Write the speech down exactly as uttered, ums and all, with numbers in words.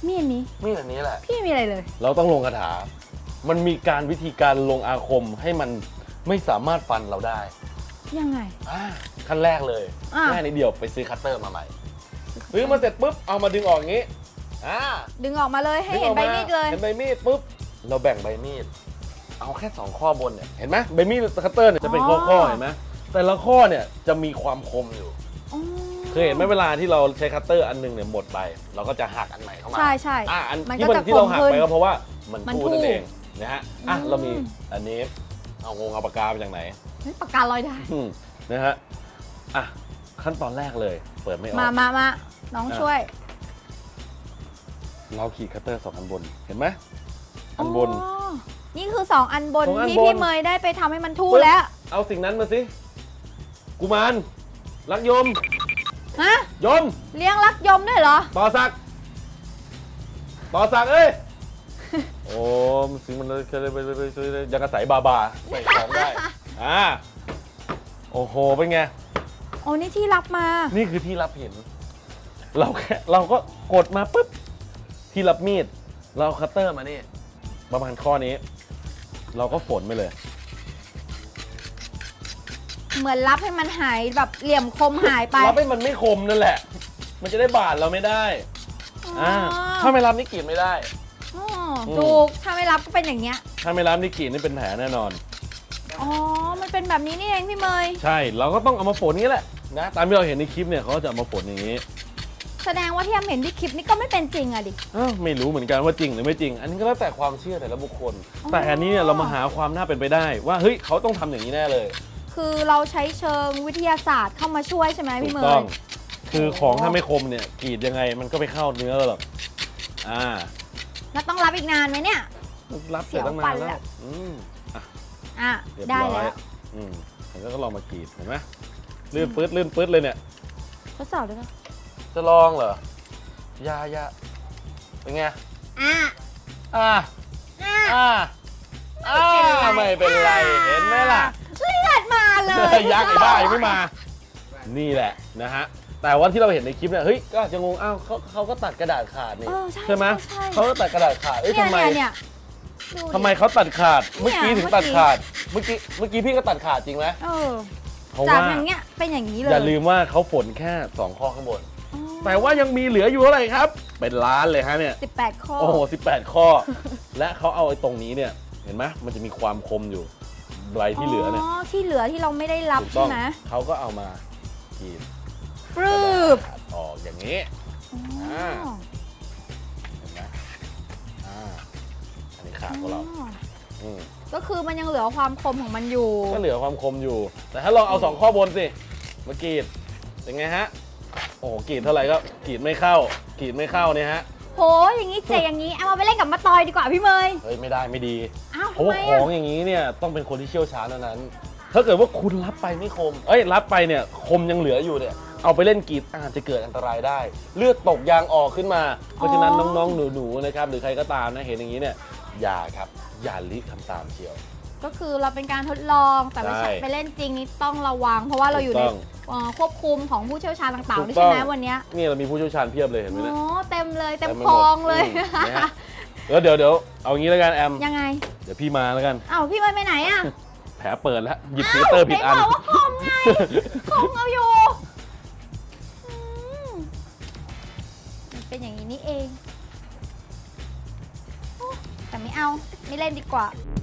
มีอันนี้มีอันนี้แหละพี่มีอะไรเลยเราต้องลงคาถามันมีการวิธีการลงอาคมให้มันไม่สามารถฟันเราได้ยังไงขั้นแรกเลยง่ายนิดเดียวไปซื้อคัตเตอร์มาใหม่ซื้อมาเสร็จปุ๊บเอามาดึงออกอย่างนี้ดึงออกมาเลยให้เห็นใบมีดเลยเห็นใบมีดปุ๊บเราแบ่งใบมีดเอาแค่สองข้อบนเนี่ยเห็นไหมใบมีดคัตเตอร์เนี่ยจะเป็นข้อๆเห็นไหมแต่ละข้อเนี่ยจะมีความคมอยู่เคยเห็นไหมเวลาที่เราใช้คัตเตอร์อันนึงเนี่ยหมดไปเราก็จะหักอันใหม่เข้ามาใช่ใช่อ่ะอันที่มันที่เราหักไปก็เพราะว่ามันทูนั่นเองนะฮะอ่ะเรามีอันนี้เอางงเอาปากกาไปจากไหนปากกาลอยได้นะฮะอ่ะขั้นตอนแรกเลยเปิดไม่ออกมามามาน้องช่วยเราขีดคัตเตอร์สองอันบนเห็นไหมอันบนนี่คือสองอันบนที่พี่เมย์ได้ไปทำให้มันทู่แล้วเอาสิ่งนั้นมาสิกุมารรักยมฮะยมเลี้ยงรักยมด้วยเหรอต่อสักต่อสักเอ้ยโอ้สิ่งมันเลยเลยไปเลยไปเลยยังกระใสบาบาใส่ของได้อ่าโอ้โหเป็นไงโอ้นี่ที่รับมานี่คือที่รับเห็นเราแค่เราก็กดมาปุ๊บที่รับมีดเราคัตเตอร์มานี่ประมาณข้อนี้เราก็ฝนไปเลยเหมือนรับให้มันหายแบบเหลี่ยมคมหายไปรับให้มันไม่คมนั่นแหละมันจะได้บาดเราไม่ได้อ่าถ้าไม่รับนี่กรีดไม่ได้ถูกถ้าไม่รับก็เป็นอย่างเงี้ยถ้าไม่รับนี่กรีดนี่เป็นแผลแน่นอนอ๋อมันเป็นแบบนี้นี่เองพี่เมย์ใช่เราก็ต้องเอามาฝนนี้แหละนะตามที่เราเห็นในคลิปเนี่ยเขาจะเอามาฝนอย่างนี้แสดงว่าที่ทำเห็นที่คลิปนี้ก็ไม่เป็นจริงอะดิไม่รู้เหมือนกันว่าจริงหรือไม่จริงอันนี้ก็แล้วแต่ความเชื่อแต่ละบุคคลแต่อันนี้เนี่ยเรามาหาความน่าเป็นไปได้ว่าเฮ้ยเขาต้องทำอย่างนี้แน่เลยคือเราใช้เชิงวิทยาศาสตร์เข้ามาช่วยใช่ไหมพี่เมย์ถูกต้องคือของถ้าไม่คมเนี่ยกรีดยังไงมันก็ไปเข้าเนื้อหรอกอ่าแล้วต้องรับอีกนานไหมเนี่ยรับเสร็จตั้งนานแล้วอืมอ่ะได้แล้วอืมแล้วก็ลองมากรีดเห็นไหมลื่นปื๊ดลื่นปื๊ดเลยเนี่ยทดสอบเลยนะจะลองเหรอยายาเป็นไงอ่าอ่าอ่าอ่าไม่เป็นไรเห็นไหมล่ะเลือดมาเลยยักษ์ไอ้บ้ายังไม่มานี่แหละนะฮะแต่ว่าที่เราเห็นในคลิปเนี่ยเฮ้ยก็จะงงอ้าวเขาเขาก็ตัดกระดาษขาดนี่ใช่ไหมเขาก็ตัดกระดาษขาดเอ้ยทำไมทำไมเขาตัดขาดเมื่อกี้ถึงตัดขาดเมื่อกี้เมื่อกี้พี่ก็ตัดขาดจริงไหมจากอย่างเงี้ยเป็นอย่างนี้เลยอย่าลืมว่าเขาฝนแค่สองข้อข้างบนแต่ว่ายังมีเหลืออยู่เท่าไหร่ครับเป็นล้านเลยฮะเนี่ยสิบแปดข้อโอ้โหสิบแปดข้อและเขาเอาไอ้ตรงนี้เนี่ยเห็นไหมมันจะมีความคมอยู่ใบที่เหลือเนี่ยที่เหลือที่เราไม่ได้รับใช่ไหมเขาก็เอามากีดปรืบออกอย่างนี้อ่าเห็นไหมอ่าอันนี้ขาของเราก็คือมันยังเหลือความคมของมันอยู่ก็เหลือความคมอยู่แต่ถ้าลองเอาสองข้อบนสิมากรีดเป็นไงฮะโอ้กรีดเท่าไหร่ก็กรีดไม่เข้ากรีดไม่เข้าเนี่ยฮะโหอย่างนี้เจ๋งอย่างนี้เอามาไปเล่นกับมะตอยดีกว่าพี่เมย์เฮ้ยไม่ได้ไม่ดีเพราะว่าของอย่างนี้เนี่ยต้องเป็นคนที่เชี่ยวชาญเท่านั้นถ้าเกิดว่าคุณรับไปไม่คมเอ้ยรับไปเนี่ยคมยังเหลืออยู่เนี่ยเอาไปเล่นกรีดอาจจะเกิดอันตรายได้เลือดตกยางออกขึ้นมาเพราะฉะนั้นน้องๆหนูๆนะครับหรือใครก็ตามนะเห็นอย่างนี้เนี่ยอย่าครับอย่าลิทำตามเชียวก็คือเราเป็นการทดลองแต่ไม่ใช่ไปเล่นจริงนี่ต้องระวังเพราะว่าเราอยู่ในควบคุมของผู้เชี่ยวชาญต่างๆนี่ใช่ไหมวันนี้นี่เรามีผู้เชี่ยวชาญเพียบเลยเห็นไหมเนี่ยโอ้เต็มเลยเต็มคลองเลยแล้วเดี๋ยวเดี๋ยวเอางี้แล้วกันแอมยังไงเดี๋ยวพี่มาแล้วกันอ้าวพี่ไปไหนอ่ะแผลเปิดแล้วหยิบฟิลเตอร์ผิดอันบอกว่าคมไงคมเอาอยู่เป็นอย่างนี้นี่เองแต่ไม่เอาไม่เล่นดีกว่า